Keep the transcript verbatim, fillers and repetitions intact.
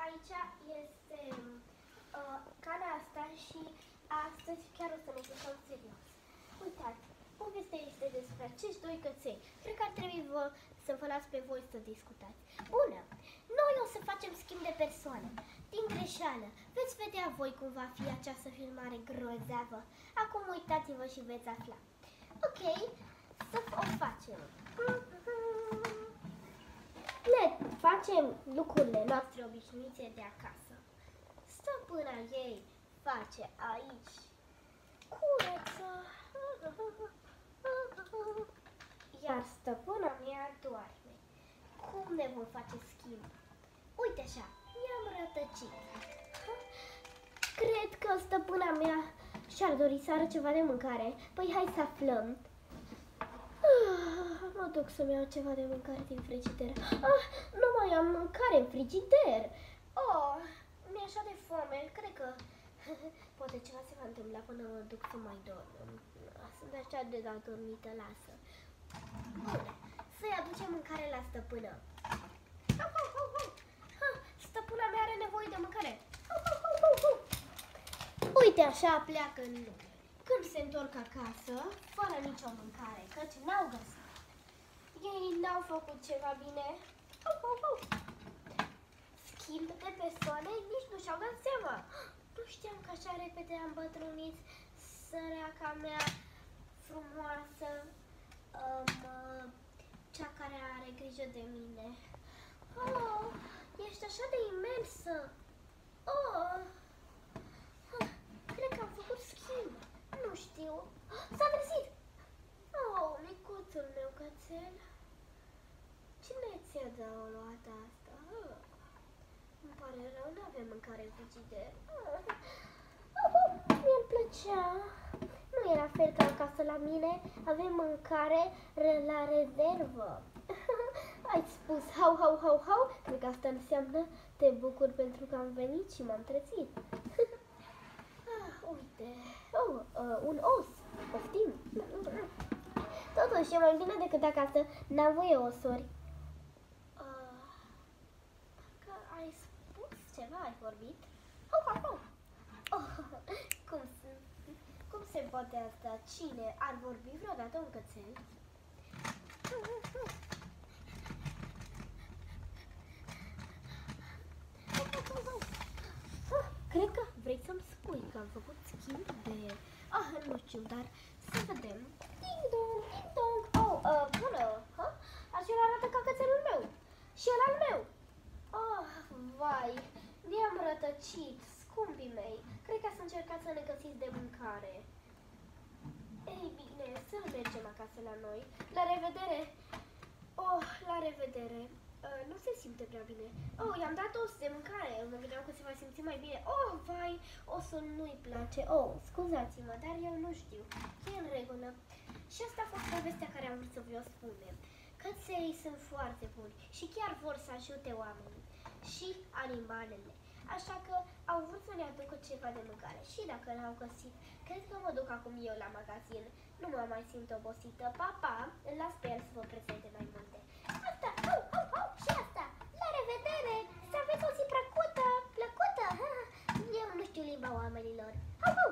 aici este uh, cana asta și astăzi chiar o să ne jucăm serios. Uitați, povestea este despre acești doi căței. Cred că ar trebui vă, să vă las pe voi să discutați. Bună! Noi o să facem schimb de persoane. Din greșeală, veți vedea voi cum va fi această filmare grozavă. Acum uitați-vă și veți afla. Ok, să o facem. Ne facem lucrurile noastre obișnuite de acasă. Stăpâna ei face aici curăță, iar stăpâna mea doarme. Cum ne vom face schimb? Uite așa, i-am rătăcit. Cred că stăpâna mea și-ar dori să are ceva de mâncare. Păi hai să aflăm. Mă duc să-mi iau ceva de mâncare din frigider. Ah, nu mai am mâncare în frigider. Oh, mi-e așa de foame. Cred că poate ceva se va întâmpla până mă duc să mai dorm. Sunt așa de adormită, lasă. Bine, să-i aducem mâncare la stăpână. Stăpâna mea are nevoie de mâncare. Uite așa pleacă în lume. Când se întorc acasă, fără nicio mâncare, căci n-au găsit. Ei n-au făcut ceva bine. Schimb de persoane, nici nu și-au dat seama. Nu știam că așa repede am bătrânit, săraca mea frumoasă, um, cea care are grijă de mine. Oh, ești așa de imensă. Oh, cred că am făcut schimb. Nu știu. S-a trezit! Oh, micuțul meu cățel. Cine ți-a luat asta? Oh, îmi pare rău, nu avem mâncare în frigider. Oh, oh, mi-ar plăcea. Nu era fel ca acasă la mine. Avem mâncare la rezervă. Ai spus hau, hau, hau, hau? Cred că asta înseamnă te bucur pentru că am venit și m-am trezit. Ah, uite. Oh, uh, un os. Poftim. Totuși e mai bine decât acasă. N-am voie osuri. Uh, că ai spus ceva, ai vorbit? Oh, oh, oh. Oh, cum, se, cum se poate asta? Cine ar vorbi vreodată un cățel? Cred că vrei să-mi spui că am făcut schimb de... Ah, nu știu, dar să vedem. Ding dong, ding dong. Oh, uh, bună. Huh? Acela arată ca cățelul meu. Și el al meu. Oh, vai, ne-am rătăcit, scumpii mei. Cred că ați încercat să ne găsiți de mâncare. Ei bine, să mergem acasă la noi. La revedere. Oh, la revedere. Uh, nu se simte prea bine. Oh, i-am dat os de mâncare. Mă gândeam că se va simți mai bine. Oh, vai, osul nu-i place. Oh, scuzați-mă, dar eu nu știu. E în regulă. Și asta a fost povestea care am vrut să vă spunem. Căței sunt foarte buni și chiar vor să ajute oamenii și animalele. Așa că au vrut să ne aducă ceva de mâncare și dacă l-au găsit, cred că mă duc acum eu la magazin. Nu mă mai simt obosită. Pa, pa, îl las pe el să vă prezente mai multe. Asta, au, au, au, și asta. La revedere! Să aveți o zi plăcută, plăcută! Eu nu știu limba oamenilor. Au, au!